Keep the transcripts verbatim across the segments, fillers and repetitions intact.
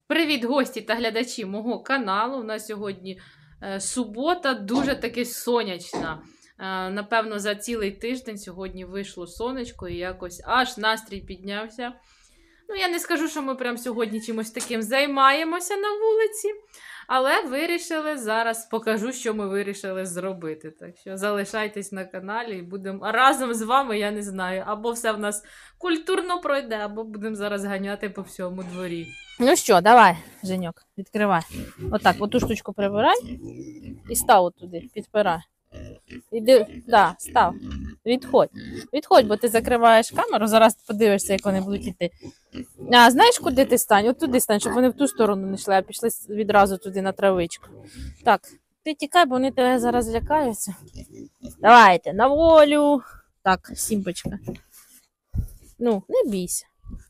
Привіт, гості та глядачі мого каналу. У нас сьогодні е, субота, дуже таки сонячна. Е, напевно, за цілий тиждень сьогодні вийшло сонечко і якось аж настрій піднявся. Ну, я не скажу, що ми прямо сьогодні чимось таким займаємося на вулиці, але вирішили зараз, покажу, що ми вирішили зробити. Так що залишайтесь на каналі і будемо разом з вами, я не знаю, або все в нас культурно пройде, або будемо зараз ганяти по всьому дворі. Ну що, давай, Женьок, відкривай. Отак, оту штучку прибирай і став отуди, підпирай. Іди, да, став. Відходь. Відходь, бо ти закриваєш камеру, зараз подивишся, як вони будуть йти. А знаєш, куди ти стань? От туди стань, щоб вони в ту сторону не йшли, а пішли відразу туди на травичку. Так, ти тікай, бо вони тебе зараз лякаються. Давайте, на волю. Так, Сімпочка. Ну, не бійся.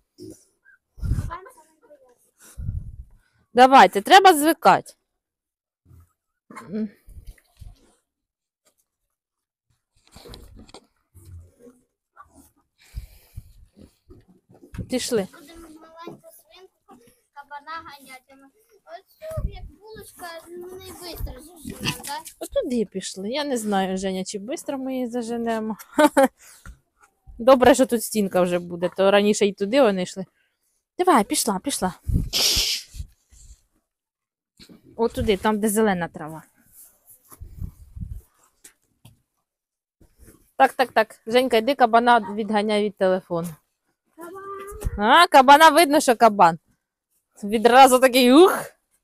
Давайте, треба звикати. Пішли. Будемо маленьку свинку, кабана ганяти. Оцю, як булочка, не швидко заженемо, так? Отуди пішли. Я не знаю, Женя, чи швидко ми її заженемо. Добре, що тут стінка вже буде, то раніше й туди вони йшли. Давай, пішла, пішла. Отуди, там, де зелена трава. Так, так, так. Женька, йди кабана відганяй від телефону. А, кабана видно, що кабан. Відразу такий ух.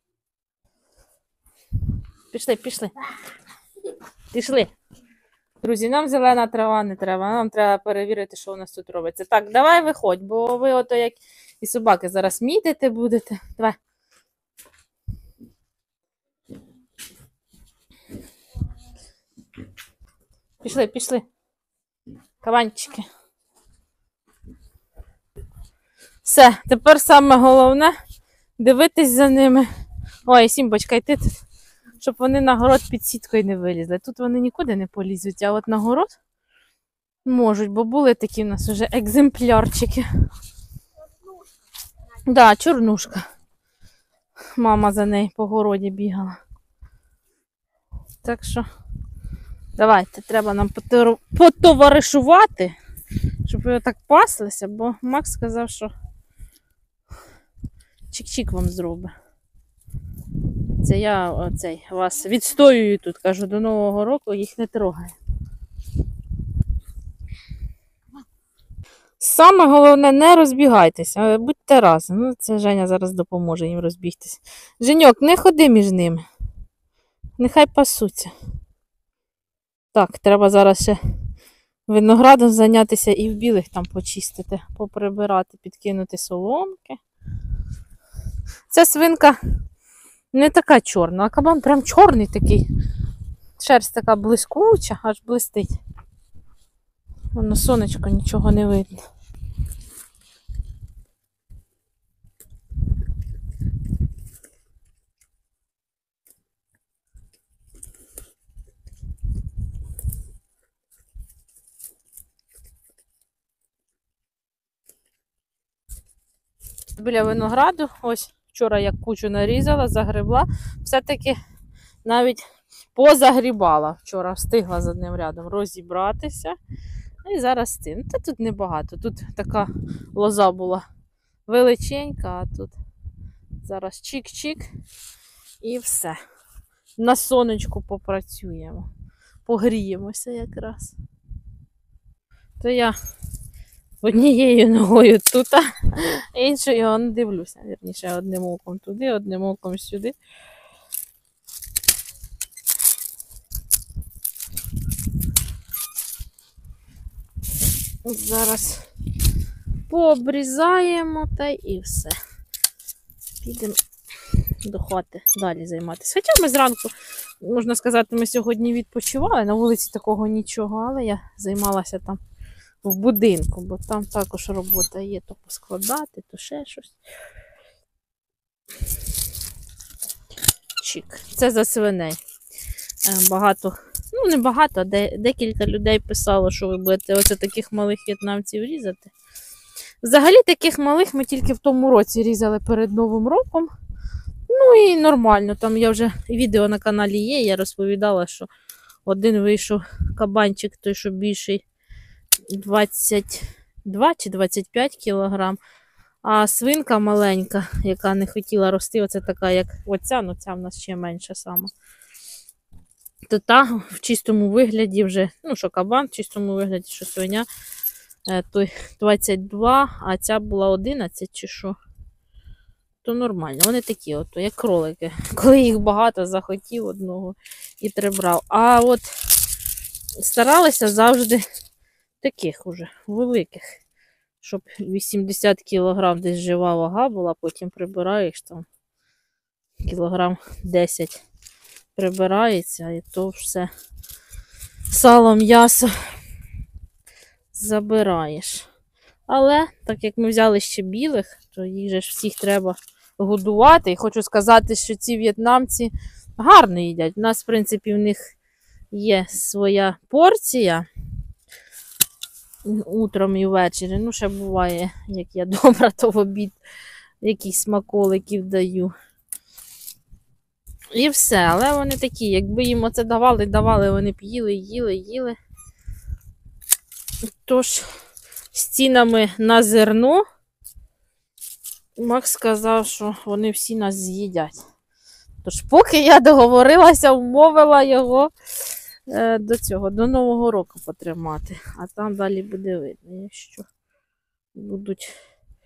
Пішли, пішли. Пішли. Друзі, нам зелена трава не треба. Нам треба перевірити, що у нас тут робиться. Так, давай виходь, бо ви ото як і собаки зараз мітити будете. Давай. Пішли, пішли. Кабанчики. Все, тепер саме головне дивитись за ними. Ой, Сімбочка, йти тут, щоб вони на город під сіткою не вилізли. Тут вони нікуди не полізуть, а от на город можуть, бо були такі в нас вже екземплярчики. Так, да, чорнушка. Мама за нею по городі бігала. Так що, давайте, треба нам потоваришувати, щоб ви так паслися, бо Макс сказав, що чик-чик вам зробить. Це я оцей, вас відстоюю тут, кажу, до Нового року їх не трогаю. Саме головне, не розбігайтеся, будьте разом. Ну, це Женя зараз допоможе їм розбігтися. Женьок, не ходи між ними. Нехай пасуться. Так, треба зараз ще виноградом зайнятися і в білих там почистити, поприбирати, підкинути соломки. Ця свинка не така чорна, а кабан прям чорний такий. Шерсть така блискуча, аж блистить. Воно сонечко, нічого не видно. Біля винограду, ось вчора я кучу нарізала, загребла, все-таки навіть позагрібала. Вчора встигла з одним рядом розібратися. І зараз цим. Та тут небагато. Тут така лоза була величенька, а тут зараз чик-чик і все. На сонечку попрацюємо. Погріємося якраз. То я однією ногою тут, а іншою не дивлюся. Вірніше, одним оком туди, одним оком сюди. Зараз пообрізаємо та і все. Підемо до хати далі займатися. Хоча ми зранку, можна сказати, ми сьогодні відпочивали, на вулиці такого нічого, але я займалася там в будинку, бо там також робота є, то поскладати, то ще щось. Чик. Це за свиней. Багато, ну не багато, а декілька людей писало, що ви будете ось таких малих в'єтнамців різати. Взагалі таких малих ми тільки в тому році різали перед Новим роком. Ну і нормально, там я вже відео на каналі є, я розповідала, що один вийшов кабанчик, той, що більший, двадцять два чи двадцять п'ять кілограм, а свинка маленька, яка не хотіла рости, оце така, як оця, ну ця в нас ще менша сама. То та в чистому вигляді вже, ну що кабан, в чистому вигляді, що свиня, той двадцять два, а ця була одинадцять чи що. То нормально. Вони такі, от, як кролики. Коли їх багато, захотів одного і три брав. А от старалися завжди таких уже, великих. Щоб вісімдесят кілограм десь жива вага була, потім прибираєш там кілограм десять прибирається, і то все сало, м'ясо забираєш. Але, так як ми взяли ще білих, то їх же ж всіх треба годувати. І хочу сказати, що ці в'єтнамці гарно їдять. У нас, в принципі, в них є своя порція утром і ввечері. Ну, ще буває, як я добра, то в обід якісь смаколиків даю. І все. Але вони такі, якби їм оце давали, давали, вони б їли, їли, їли. Тож, з цінами на зерно, Макс сказав, що вони всі нас з'їдять. Тож, поки я договорилася, вмовила його е, до цього, до Нового року потримати. А там далі буде видно, якщо будуть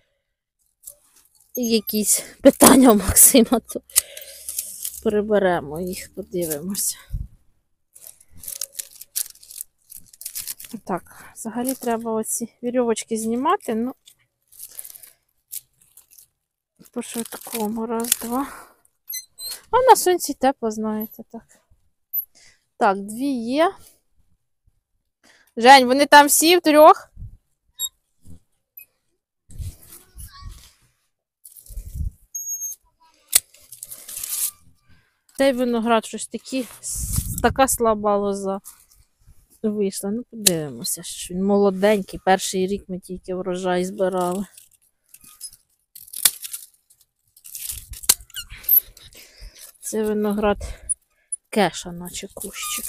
якісь питання у Максима, то приберемо їх, подивимося. Так, взагалі треба оці вірьовочки знімати, ну, по швидкому, раз, два. А на сонці тепло, знаєте, так. Так, дві є. Жень, вони там всі в трьох? Цей виноград щось такі, така слаба лоза вийшла. Ну, подивимося, що він молоденький. Перший рік ми тільки врожай збирали. Це виноград кеша, наче кущик.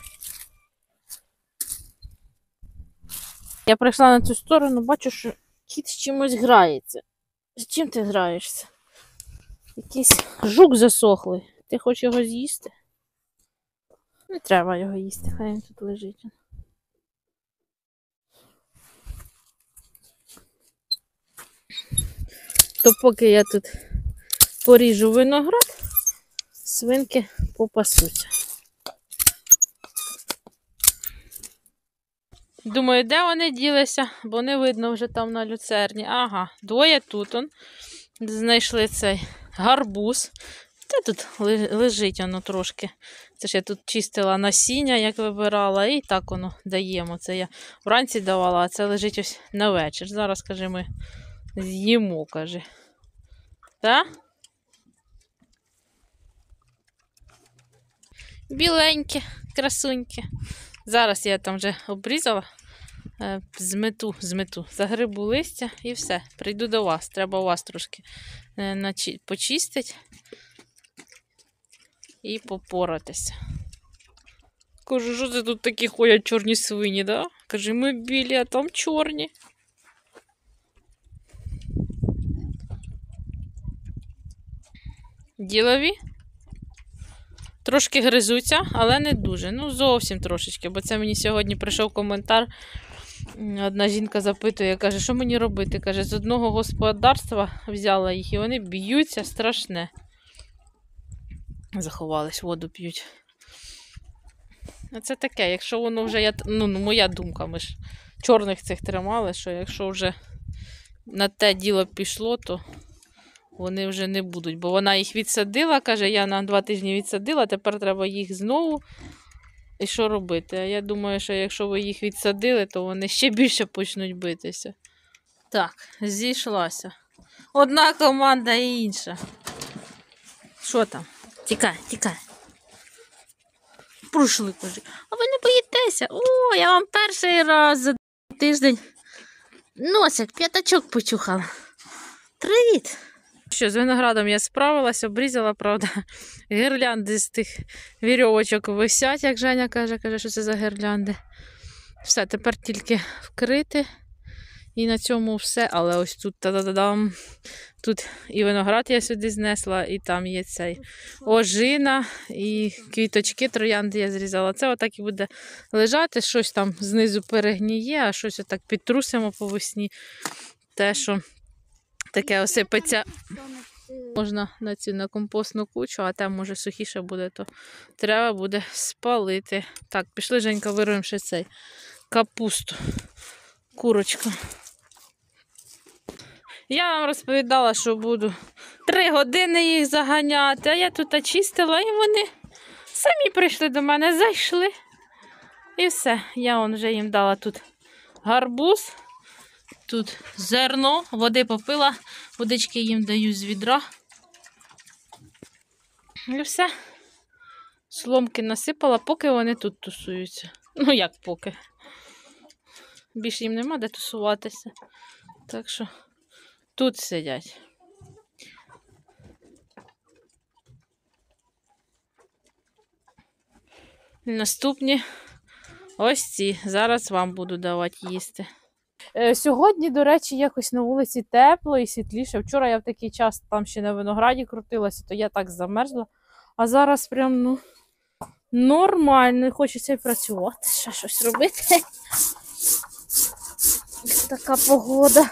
Я прийшла на цю сторону, бачу, що кіт з чимось грається. З чим ти граєшся? Якийсь жук засохлий. Ти хочеш його з'їсти? Не треба його їсти, хай він тут лежить. То поки я тут поріжу виноград, свинки попасуться. Думаю, де вони ділися, бо не видно вже там на люцерні. Ага, двоє тут он знайшли цей гарбуз. Та тут лежить воно трошки. Це ж я тут чистила насіння, як вибирала, і так воно даємо. Це я вранці давала, а це лежить ось на вечір. Зараз, каже, ми з'їмо, каже. Так? Біленькі, красунькі. Зараз я там вже обрізала, змету, змету, загрибу листя і все. Прийду до вас. Треба у вас трошки почистити і попоратися. Кажу, що це тут такі ходять чорні свині, да? Каже, ми білі, а там чорні. Ділові? Трошки гризуться, але не дуже. Ну, зовсім трошечки, бо це мені сьогодні прийшов коментар. Одна жінка запитує, каже, що мені робити? Каже, з одного господарства взяла їх, і вони б'ються страшне. Заховались, воду п'ють. А це таке, якщо воно вже, я, ну, моя думка, ми ж чорних цих тримали, що якщо вже на те діло пішло, то вони вже не будуть. Бо вона їх відсадила, каже, я на два тижні відсадила, тепер треба їх знову. І що робити? А я думаю, що якщо ви їх відсадили, то вони ще більше почнуть битися. Так, зійшлася. Одна команда і інша. Що там? Тікай, тікай. Пройшли, кажи. А ви не боїтеся? О, я вам перший раз за тиждень носик, п'ятачок почухала. Привіт. Що, з виноградом я справилась, обрізала, правда, гірлянди з тих вірьовочок висять, як Женя каже, каже, що це за гірлянди. Все, тепер тільки вкрити. І на цьому все, але ось тут та-да-да-дам. Тут і виноград я сюди знесла, і там є цей ожина, і квіточки, троянди я зрізала. Це отак і буде лежати, щось там знизу перегніє, а щось отак підтрусимо по весні. Те, що таке осипеться, можна на цю на компостну кучу, а там може сухіше буде, то треба буде спалити. Так, пішли, Женька, вируємо ще цей капусту. Курочка. Я вам розповідала, що буду три години їх заганяти, а я тут очистила, і вони самі прийшли до мене, зайшли. І все. Я вон вже їм дала тут гарбуз, тут зерно, води попила, водички їм даю з відра. І все. Соломки насипала, поки вони тут тусуються. Ну як поки. Більше їм нема де тусуватися. Так що тут сидять. Наступні ось ці. Зараз вам буду давати їсти. Е, сьогодні, до речі, якось на вулиці тепло і світліше. Вчора я в такий час там ще на винограді крутилася, то я так замерзла. А зараз прям, ну, нормально. Хочеться і працювати, ще щось робити. Така погода.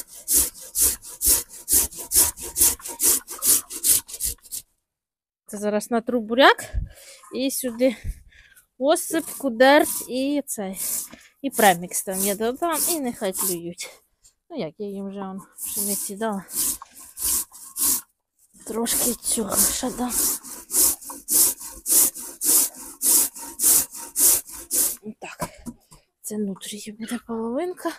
Це зараз натру буряк і сюди осипку, дерть і цей. І премікс там я додам, і нехай клюють. Ну як, я їм вже он пшениці дала. Трошки цього ще дам. Так, це нутрії буде половинка.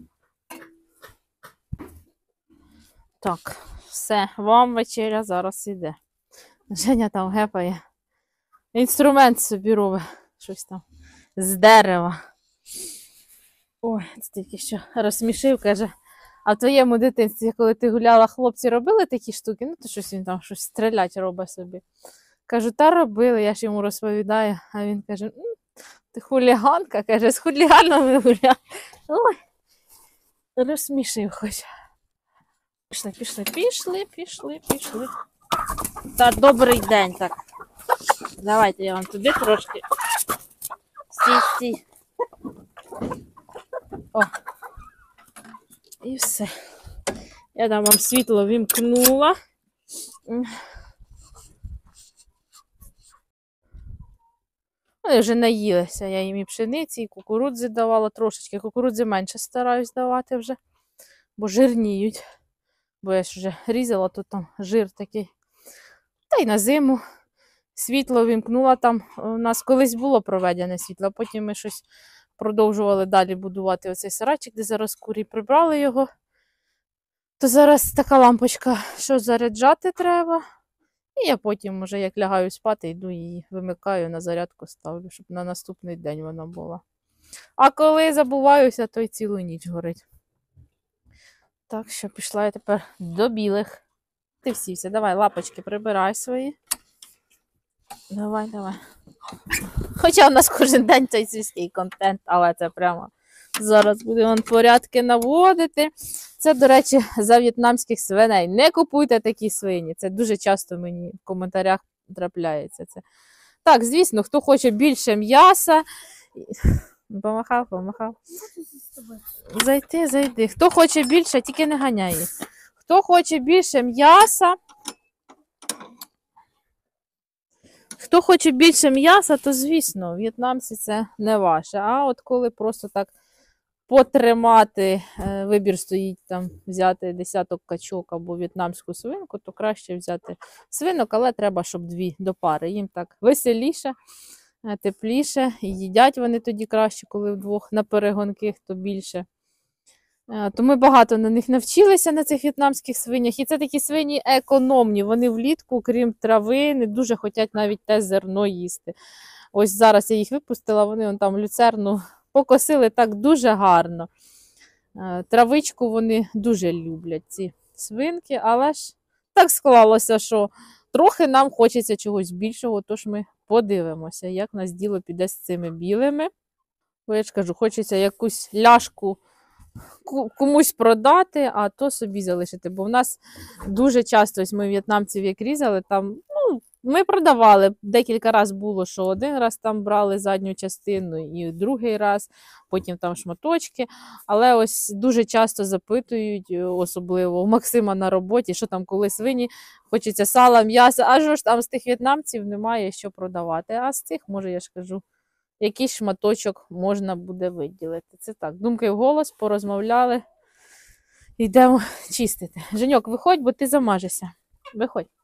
Так, все, вам вечеря зараз іде. Женя там гепає. Інструмент собі робить. Щось там з дерева. Ой, це тільки що розсмішив, каже. А в твоєму дитинстві, коли ти гуляла, хлопці робили такі штуки? Ну, то щось він там щось стрілять робить собі. Кажу, та робили, я ж йому розповідаю. А він каже, ти хуліганка, каже, з хуліганами гуляла. Ой, розсмішив хоч. Пішли, пішли, пішли, пішли, пішли. Та добрий день, так. Давайте я вам туди трошки. Стій, стій. О. І все. Я там вам світло вімкнула. Вони вже наїлися. Я їм і пшениці, і кукурудзи давала трошечки. Кукурудзи менше стараюсь давати вже, бо жирніють. Бо я ж вже різала, тут там жир такий. Та й на зиму світло вімкнула там. У нас колись було проведене світло, потім ми щось продовжували далі будувати оцей сарайчик, де зараз курі, прибрали його. То зараз така лампочка, що заряджати треба. І я потім вже як лягаю спати, йду її вимикаю, на зарядку ставлю, щоб на наступний день вона була. А коли забуваюся, то й цілу ніч горить. Так що пішла я тепер до білих. Ти всівся, давай лапочки прибирай свої. Давай, давай. Хоча у нас кожен день цей сільський контент, але це прямо зараз будемо порядки наводити. Це, до речі, за в'єтнамських свиней. Не купуйте такі свині. Це дуже часто мені в коментарях трапляється. Це. Так, звісно, хто хоче більше м'яса. Помахав, помахав. Зайти, зайди. Хто хоче більше, тільки не ганяй їх. Хто хоче більше м'яса, хто хоче більше м'яса, то, звісно, в'єтнамці це не ваше. А от коли просто так потримати, вибір стоїть там взяти десяток качок або в'єтнамську свинку, то краще взяти свинок, але треба, щоб дві до пари. Їм так веселіше, тепліше, і їдять вони тоді краще, коли вдвох на перегонки, хто більше. То ми багато на них навчилися, на цих в'єтнамських свинях. І це такі свині економні. Вони влітку, крім трави, не дуже хочуть навіть те зерно їсти. Ось зараз я їх випустила, вони вон там люцерну покосили так дуже гарно. Травичку вони дуже люблять, ці свинки, але ж так склалося, що трохи нам хочеться чогось більшого, тож ми подивимося, як у нас діло піде з цими білими. Бо я ж кажу, хочеться якусь ляшку ку- комусь продати, а то собі залишити. Бо в нас дуже часто, ось ми в'єтнамців як різали, там, ну, ми продавали. Декілька разів було, що один раз там брали задню частину, і другий раз, потім там шматочки. Але ось дуже часто запитують, особливо у Максима на роботі, що там коли свині, хочеться сала, м'яса, аж ж там з тих в'єтнамців немає що продавати. А з цих, може, я ж кажу, якийсь шматочок можна буде виділити. Це так, думки вголос, порозмовляли. Йдемо чистити. Женьок, виходь, бо ти замажешся. Виходь.